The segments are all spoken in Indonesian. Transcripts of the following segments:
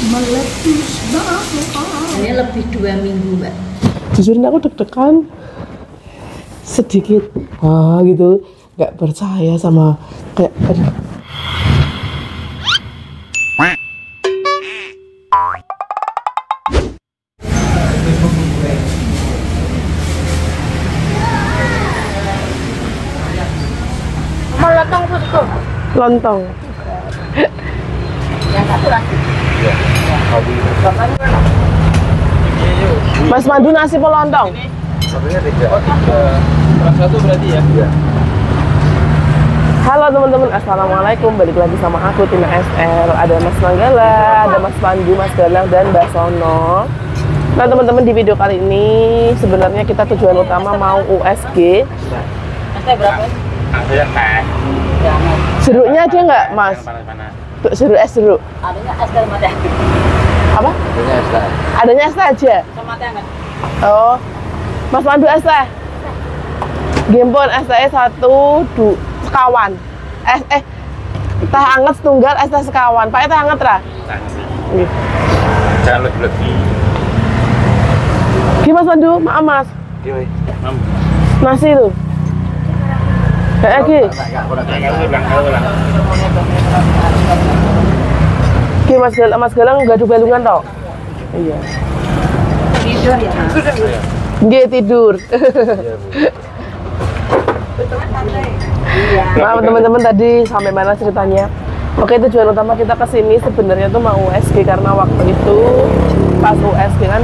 meletus bahwa ini lebih 2 minggu mbak. Jujur aku deg-degan sedikit gitu, nggak percaya sama kayak Mau lontong bosku? lontong. Yang satu lagi. Iya. Mas Mandu nasi lontong. Satunya 3. Oh 3. Satu berarti ya? Iya. Halo teman-teman, assalamualaikum. Balik lagi sama aku Tina SL. Ada Mas Manggala, ada Mas Pandu, Mas Galang, dan Mbak Sono. Nah teman-teman, di video kali ini sebenarnya kita tujuan utama mau USG. Berapa? Jeruknya aja nggak Mas? Tuh, jeruk es jeruk. Adanya es teh mata. Apa? Adanya es teh. Adanya es teh aja. Sama teh enggak? Oh, Mas Pandu es teh. Gimpun es teh 1 sekawan. Teh anget setunggal, es teh sekawan. Pakai teh anget ra? Jangan lebih-lebih. Gimana Mas Pandu? Maaf Mas. Gimana? Nasi tuh. Kayak lagi. Oke Mas Galang nggak ada balungan tau? Iya. Tidur ya. Nggih tidur. Maaf teman-teman, tadi sampai mana ceritanya? Oke, tujuan utama kita ke sini sebenarnya tuh mau USG karena waktu itu pas USG kan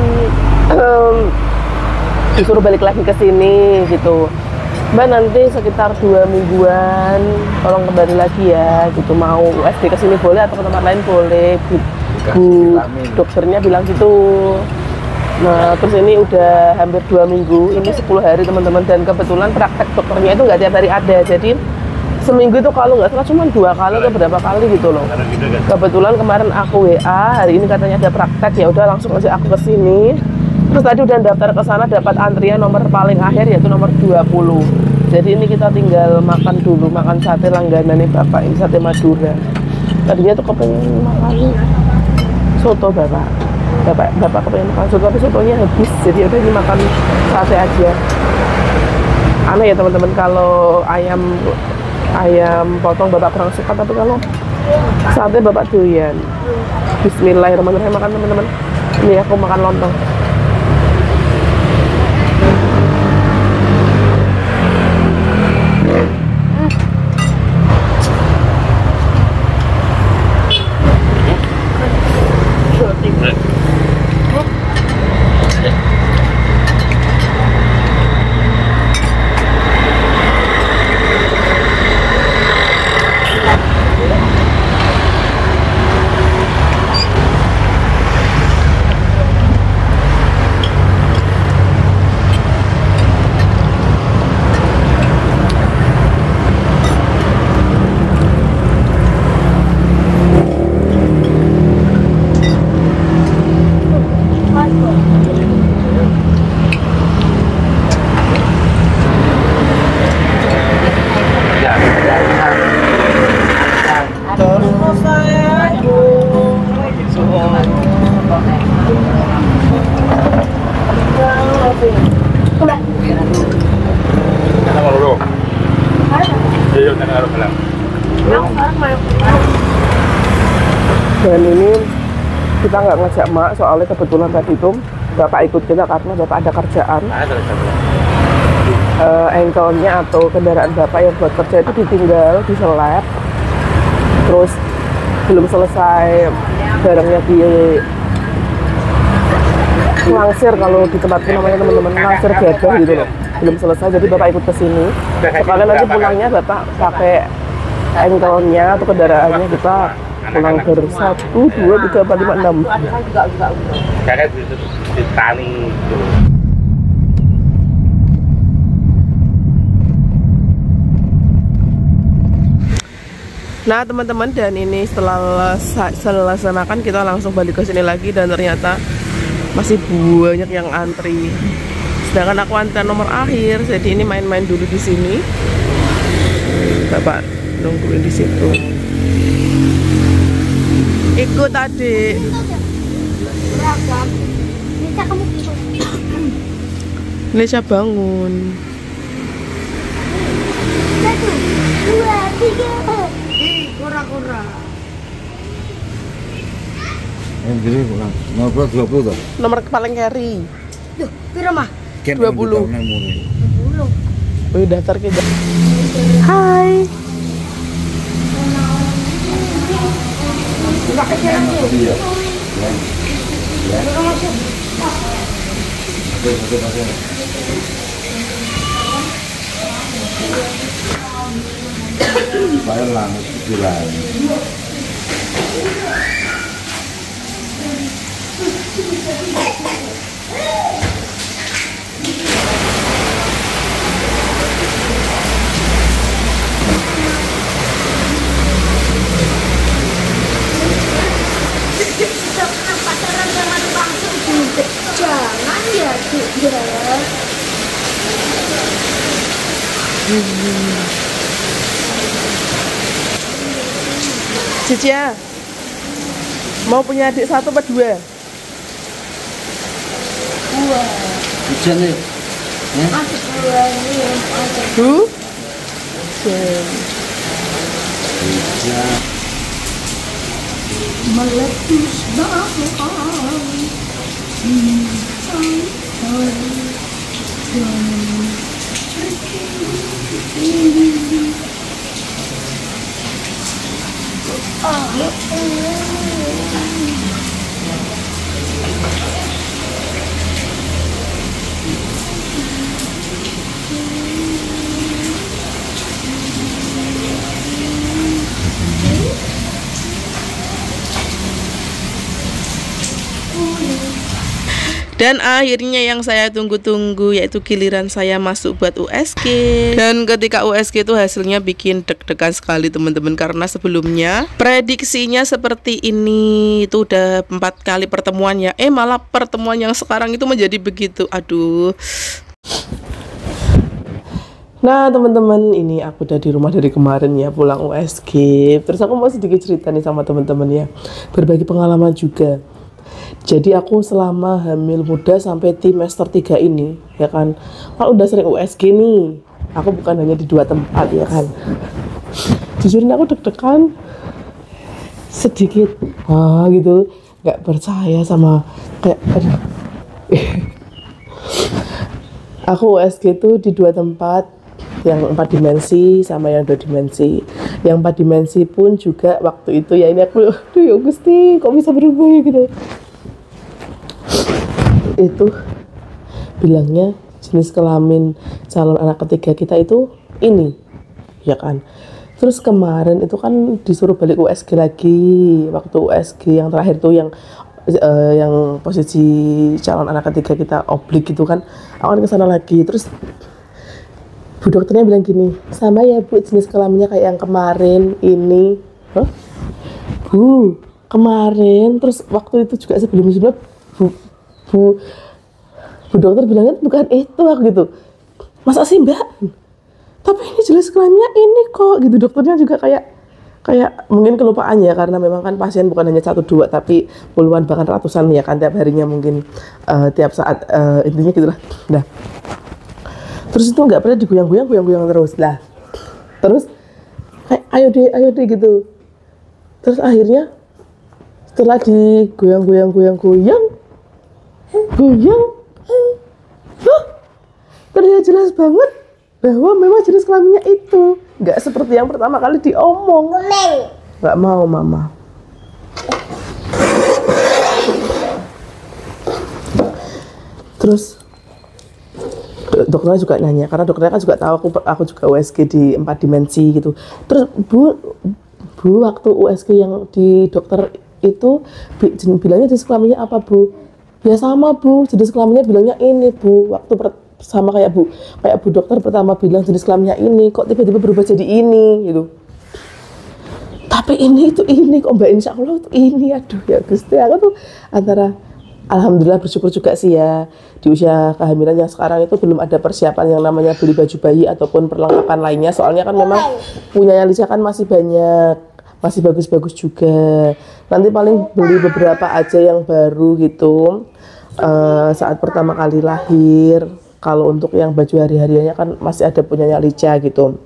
disuruh balik lagi ke sini gitu. Mbak nanti sekitar 2 mingguan tolong kembali lagi ya gitu, mau USG ke sini boleh atau ke tempat lain boleh. Bu dokternya bilang gitu. Nah terus ini udah hampir 2 minggu, ini 10 hari teman-teman, dan kebetulan praktek dokternya itu nggak tiap hari ada, jadi seminggu itu kalau nggak salah cuma 2 kali atau berapa kali gitu loh. Kebetulan kemarin aku WA, hari ini katanya ada praktek, ya udah langsung aja aku ke sini. Terus tadi udah daftar ke sana, dapat antrian nomor paling akhir yaitu nomor 20. Jadi ini kita tinggal makan dulu, makan sate langganan nih Bapak, ini sate Madura. Tadinya tuh kepengen makan soto Bapak kepengen makan soto, tapi sotonya habis. Jadi udah ini makan sate aja. Aneh ya teman-teman, kalau ayam potong Bapak kurang suka, tapi kalau sate Bapak doyan. Bismillahirrahmanirrahim, makan teman-teman. Ini aku makan lontong. Dan ini kita nggak ngajak mak, soalnya kebetulan tadi itu Bapak ikut kita karena Bapak ada kerjaan. Engkelnya atau kendaraan Bapak yang buat kerja itu ditinggal di seleb, terus belum selesai barangnya di langsir, kalau di tempatku namanya teman-teman langsir gadah gitu loh, belum selesai, jadi Bapak ikut ke sini. Sekalian nanti pulangnya Bapak pakai engkelnya atau kendaraannya, kita pulang ber 1, 2, 3, 4, 5, 6. Kayak di tani gitu. Nah teman-teman, dan ini setelah selesai makan kita langsung balik ke sini lagi, dan ternyata masih banyak yang antri. Sedangkan aku antrian nomor akhir, jadi ini main-main dulu di sini. Bapak nungguin di situ. Ikut adik. seragam. Bisa kamu Nesha bangun. 1, 2, 3. Kura-kura. Yang gini kurang. Nomor 20 toh. Nomor paling carry. Duh, piro mah? 20. 20. Oh, daftar kita. Hai. Enggak kecil lagi. Iya. Piro masuk? Saya langsung bilang. Pacaran jangan langsung budek. Jangan ya, Dik, ya. Cicia, mau punya adik 1 apa 2? Hujan nih. Masuk dua nih, masuk. Bu? Hujan. Meletus bahu Dan akhirnya yang saya tunggu-tunggu yaitu giliran saya masuk buat USG. Dan ketika USG itu hasilnya bikin deg-degan sekali teman-teman, karena sebelumnya prediksinya seperti ini. Itu udah 4 kali pertemuan ya. Malah pertemuan yang sekarang itu menjadi begitu. Aduh. Nah teman-teman, ini aku udah di rumah dari kemarin ya, pulang USG. Terus aku mau sedikit cerita nih sama teman-teman ya, berbagi pengalaman juga. Jadi aku selama hamil muda sampai trimester 3 ini ya kan, udah sering USG nih. Aku bukan hanya di 2 tempat ya kan. Jujur aku deg-degan sedikit gitu, nggak percaya sama kayak aku USG itu di 2 tempat, yang 4 dimensi sama yang 2 dimensi. Yang 4 dimensi pun juga waktu itu ya, ini aku aduh ya Gusti kok bisa berubah ya gitu. Itu bilangnya jenis kelamin calon anak ketiga kita itu ini ya kan. Terus kemarin itu kan disuruh balik USG lagi. Waktu USG yang terakhir tuh yang posisi calon anak ketiga kita oblik gitu kan, aku kan kesana lagi. Terus bu dokternya bilang gini, sama ya bu jenis kelaminnya kayak yang kemarin ini. Bu kemarin, terus waktu itu juga sebelum-sebelum bu dokter bilangnya bukan itu, aku gitu, masa sih mbak, tapi ini jelas kelaminnya ini kok gitu. Dokternya juga kayak mungkin kelupaan ya, karena memang kan pasien bukan hanya 1 2 tapi puluhan bahkan ratusan ya kan tiap harinya, mungkin tiap saat, intinya gitulah. Nah terus itu nggak pernah digoyang-goyang terus lah, terus kayak ayo deh gitu. Terus akhirnya setelah digoyang, terlihat jelas banget bahwa memang jenis kelaminnya itu nggak seperti yang pertama kali diomong. Nggak mau mama. Terus dokternya juga nanya, karena dokternya kan juga tahu aku juga USG di 4 dimensi gitu. Terus bu waktu USG yang di dokter itu bilangnya jenis kelaminnya apa bu? Ya sama bu, jenis kelaminnya bilangnya ini bu. Waktu sama kayak bu dokter pertama bilang jenis kelaminnya ini, kok tiba-tiba berubah jadi ini gitu. Tapi ini kok mbak, insya Allah itu ini. Aduh ya Gusti, aku tuh antara alhamdulillah bersyukur juga sih ya, di usia kehamilan yang sekarang itu belum ada persiapan yang namanya beli baju bayi ataupun perlengkapan lainnya. Soalnya kan memang punyanya Lisa kan masih banyak masih bagus-bagus juga. Nanti paling beli beberapa aja yang baru gitu saat pertama kali lahir. Kalau untuk yang baju hari-hariannya kan masih ada punyanya Lica gitu.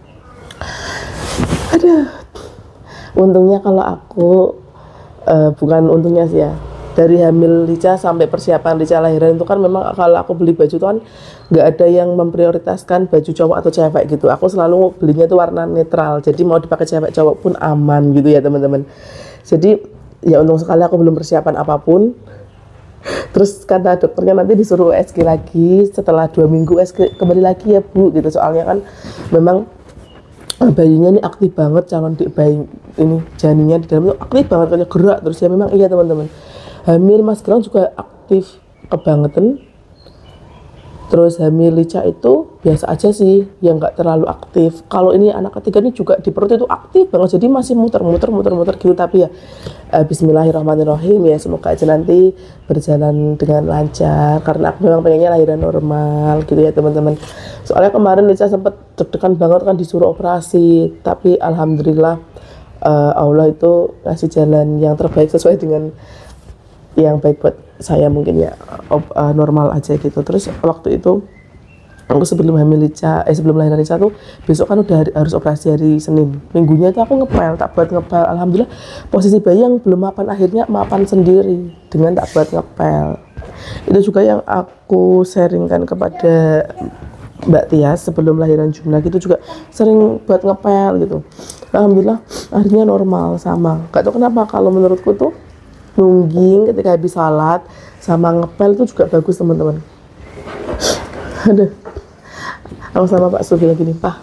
Aduh, untungnya kalau aku bukan untungnya sih ya, dari hamil Lica sampai persiapan Lica lahiran itu kan memang kalau aku beli baju itu kan nggak ada yang memprioritaskan baju cowok atau cewek gitu. Aku selalu belinya itu warna netral, jadi mau dipakai cewek cowok pun aman gitu ya teman-teman. Jadi ya untung sekali aku belum persiapan apapun. Terus kata dokternya nanti disuruh USG lagi setelah 2 minggu USG kembali lagi ya Bu gitu, soalnya kan memang bayinya ini aktif banget, calon di bayi ini janinnya di dalam itu aktif banget, kayak gerak terus ya. Memang iya teman-teman, hamil Mas Gilang juga aktif kebangetan. Terus hamil Lica itu biasa aja sih, yang nggak terlalu aktif. Kalau ini anak ketiga ini juga di perut itu aktif banget, jadi masih muter-muter gitu. Tapi ya bismillahirrahmanirrahim ya, semoga aja nanti berjalan dengan lancar, karena aku memang pengennya lahiran normal gitu ya teman-teman. Soalnya kemarin Lica sempat deg-degan banget kan disuruh operasi, tapi alhamdulillah Allah itu ngasih jalan yang terbaik sesuai dengan yang baik buat saya, mungkin ya normal aja gitu. Terus waktu itu aku sebelum hamil Lica, sebelum lahiran Lica tuh besok kan udah harus operasi hari Senin. Minggunya itu aku ngepel, tak buat ngepel. Alhamdulillah posisi bayi yang belum mapan akhirnya mapan sendiri dengan tak buat ngepel. Itu juga yang aku sharingkan kepada Mbak Tias sebelum lahiran Jumlah gitu, juga sering buat ngepel gitu. Alhamdulillah akhirnya normal sama. Gak tau kenapa kalau menurutku tuh nungging ketika habis salat sama ngepel itu juga bagus teman-teman. Aduh, aku sama Pak Su bilang gini, Pak,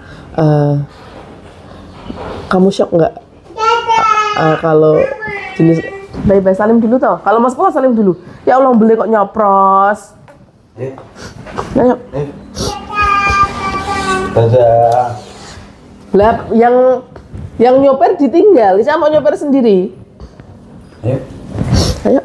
kamu shock nggak kalau jenis bye-bye, salim dulu toh. Kalau mau sekolah salim dulu. Ya Allah, beli kok nyopros. Ayo. Lah yang nyoper ditinggal, saya mau nyoper sendiri. Ayo.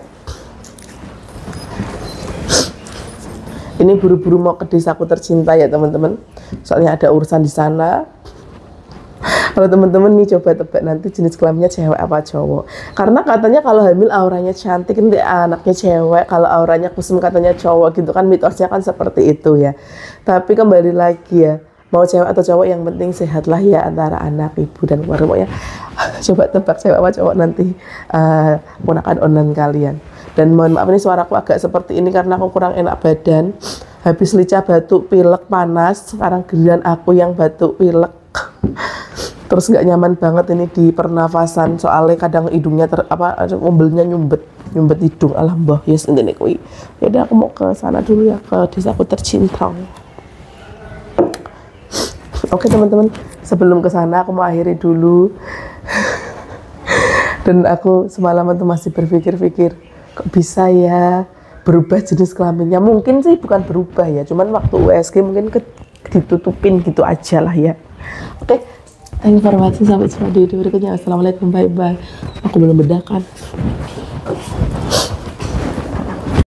Ini buru-buru mau ke desaku tercinta ya teman-teman. Soalnya ada urusan di sana. Kalau teman-teman nih coba tebak nanti jenis kelaminnya cewek apa cowok. Karena katanya kalau hamil auranya cantik, nanti anaknya cewek. Kalau auranya kusum katanya cowok gitu kan, mitosnya kan seperti itu ya. Tapi kembali lagi ya, mau cewek atau cowok yang penting sehatlah ya antara anak, ibu dan keluarga. Pokoknya coba tebak cewek apa cowok nanti ponakan online kalian. Dan mohon maaf ini suaraku agak seperti ini karena aku kurang enak badan. Habis Lica batuk pilek panas, sekarang giliran aku yang batuk pilek. Terus nggak nyaman banget ini di pernafasan, soalnya kadang hidungnya umbelnya nyumbet hidung. Alhamdulillah yes ini kui. Yaudah aku mau ke sana dulu ya, ke desaku tercinta. Oke teman-teman, sebelum ke sana aku mau akhiri dulu. Dan aku semalaman tuh masih berpikir-pikir, kok bisa ya berubah jenis kelaminnya. Mungkin sih bukan berubah ya, cuman waktu USG mungkin ditutupin gitu aja lah ya. Oke, thank you for watching, sampai jumpa di video berikutnya. Assalamualaikum, bye bye. Aku belum bedakan.